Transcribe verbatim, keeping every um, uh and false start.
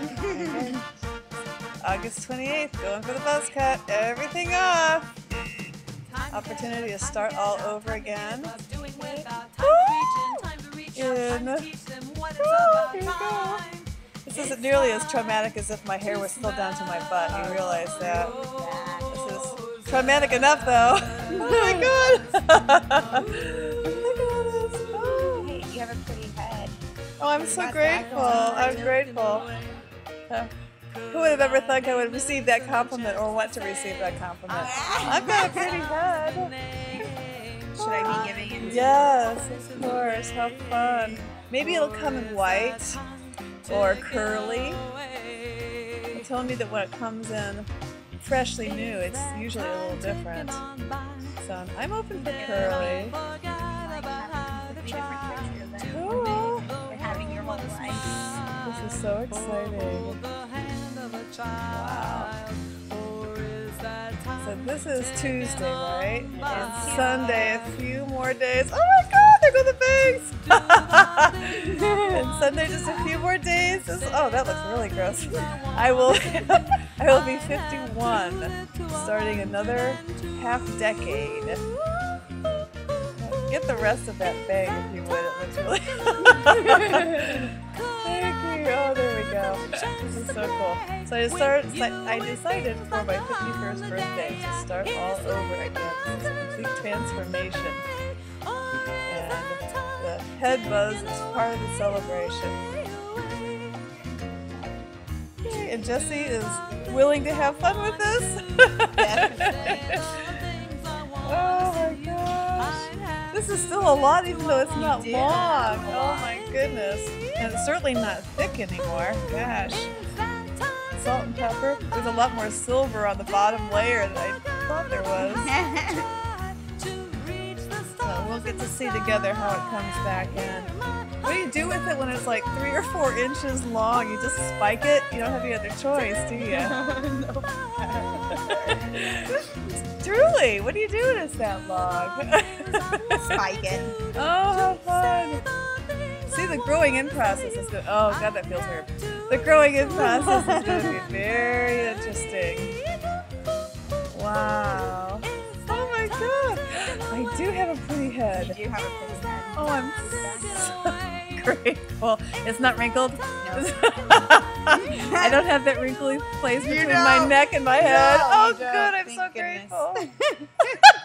August twenty-eighth, going for the buzz cut. Everything off. Opportunity to start all over again. In. Woo, here we go. This isn't nearly as traumatic as if my hair was still down to my butt. You realize that. This is traumatic enough, though. Oh my god! Look at all this. Oh. Hey, you have a pretty head. Oh, I'm so grateful. I'm grateful. Uh, who would have ever thought I would have received that compliment or want to receive that compliment? I've got a pretty head. Should I be giving it? Yes, of course. How fun. Maybe it'll come in white or curly. They told me that when it comes in freshly new, it's usually a little different. So I'm open for curly. Cool. You're having your whole life. This is so exciting. Wow. So this is Tuesday, right? And Sunday, a few more days. Oh my god, there go the bangs! And Sunday, just a few more days. This, oh, that looks really gross. I will, I will be fifty-one, starting another half decade. Get the rest of that bang if you would. It looks really. Thank you. Oh, there we go. This is so cool. So I started. I decided for my fifty-first birthday to start all over again. It's a complete transformation, and the head buzz is part of the celebration. Okay, and Jessie is willing to have fun with this. Oh my gosh. This is still a lot even though it's not long. Oh my goodness. And it's certainly not thick anymore. Gosh. Salt and pepper. There's a lot more silver on the bottom layer than I thought there was. So we'll get to see together how it comes back in. What do you do with it when it's like three or four inches long? You just spike it? You don't have any other choice, do you? No. Truly, what do you do when it's that long? Spike it. Oh, how fun! See, the growing in process is good. Oh god, that feels weird. The growing in process is going to be very interesting. Wow! Oh my god! I do have a pretty head. You do have a pretty head. Oh, I'm so grateful. It's not wrinkled. No. I don't have that wrinkly place You between don't. my neck and my head. No, Oh, you good! don't. I'm Thank so goodness. grateful.